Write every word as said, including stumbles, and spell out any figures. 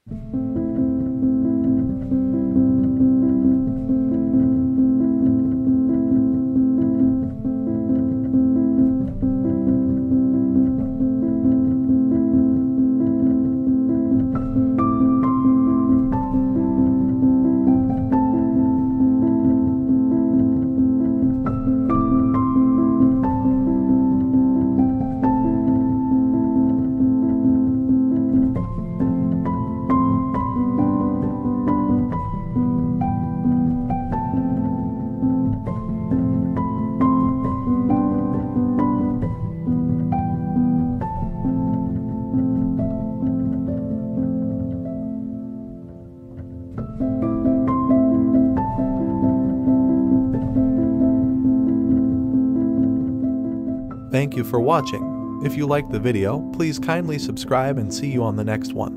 Thank you for watching. If you liked the video, please kindly subscribe and see you on the next one.